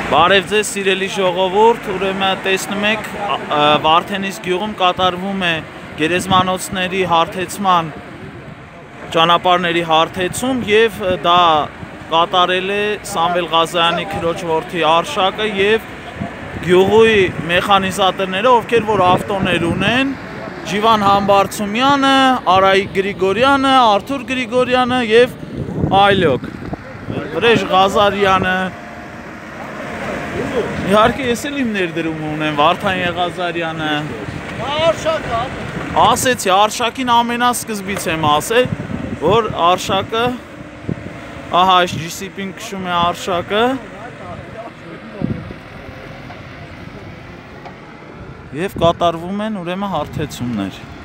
Բարև ձեզ սիրելի ժողովուրդ, ուրեմն տեսնում եք Վարդենիս գյուղում կատարվում է գերեզմանոցների հարթեցման ճանապարհների հարթեցում եւ դա կատարել է Սամվել Ղազարյանի քրոջ որդի Արշակը եւ գյուղի մեխանիզատորները, ովքեր որ ավտոներ ունեն, Ջիվան Համբարձումյանը, Արայիկ Գրիգորյանը, Արթուր Գրիգորյանը եւ այլոք, Վրեժ Ղազարյանը Իհարկե ես էլ իմ ներդրում ունեմ, Վարդան Եղազարյանը Արշակը ասեցի, Արշակին ամենասկզբից եմ ասել, որ Արշակը ահա այս GCP-ն քշում է Արշակը եւ կատարվում են ուրեմն հարթեցումներ